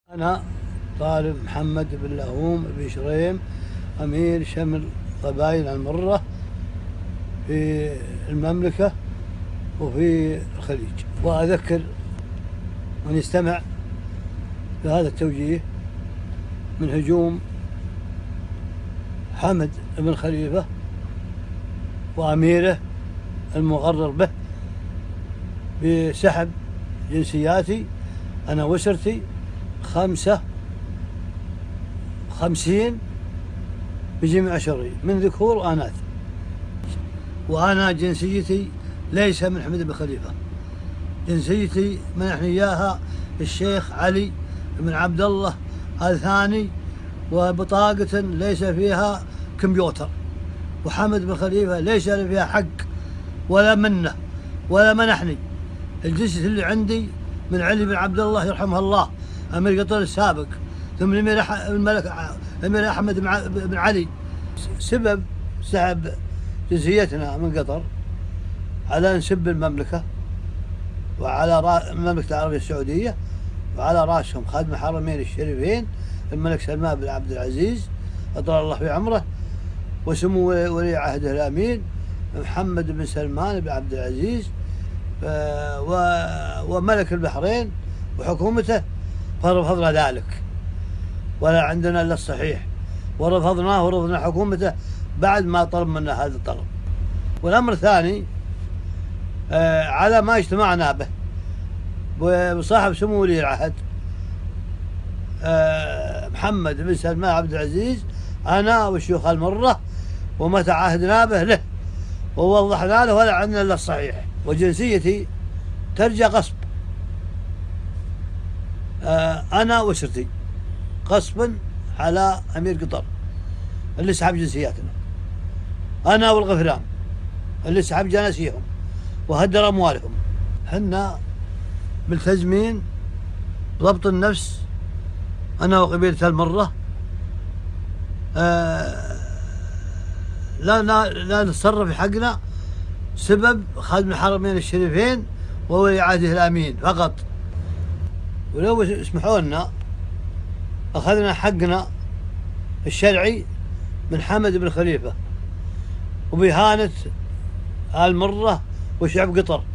أنا طالب محمد بن لهوم بن شريم، أمير شمل قبائل المرة في المملكة وفي الخليج. وأذكر من يستمع بهذا التوجيه من هجوم حمد بن خليفة وأميره المغرر به بسحب جنسياتي أنا وأسرتي 55 بجميع شرعي من ذكور وأناث. وأنا جنسيتي ليس من حمد بن خليفة، جنسيتي منحني إياها الشيخ علي بن عبد الله الثاني، وبطاقة ليس فيها كمبيوتر. وحمد بن خليفة ليس فيها حق ولا منة ولا منحني. الجنسية اللي عندي من علي بن عبد الله يرحمه الله أمير قطر السابق، ثم الأمير أحمد بن علي. سبب سحب جنسيتنا من قطر على نسب المملكة وعلى المملكة العربية السعودية، وعلى رأسهم خادم الحرمين الشريفين الملك سلمان بن عبد العزيز أطال الله في عمره، وسمو ولي عهده الأمين محمد بن سلمان بن عبد العزيز وملك البحرين وحكومته، فرفضنا ذلك ولا عندنا إلا الصحيح، ورفضناه ورفضنا حكومته بعد ما طلب منا هذا الطلب. والأمر الثاني على ما اجتمعنا به وصاحب سمو ولي العهد محمد بن سلمان عبد العزيز، أنا وشيوخ المرة، ومتى عهدنا به له ووضحنا له ولا عندنا إلا الصحيح. وجنسيتي ترجع غصب، أنا وأسرتي غصبا على أمير قطر اللي سحب جنسياتنا، أنا والغفران اللي سحب جناسيهم وهدر أموالهم. حنا ملتزمين ضبط النفس أنا وقبيلة المرة، لا نتصرف في حقنا سبب خادم الحرمين الشريفين وولي عهده الأمين فقط. ولو اسمحوا لنا أخذنا حقنا الشرعي من حمد بن خليفة وبإهانة المرة وشعب قطر.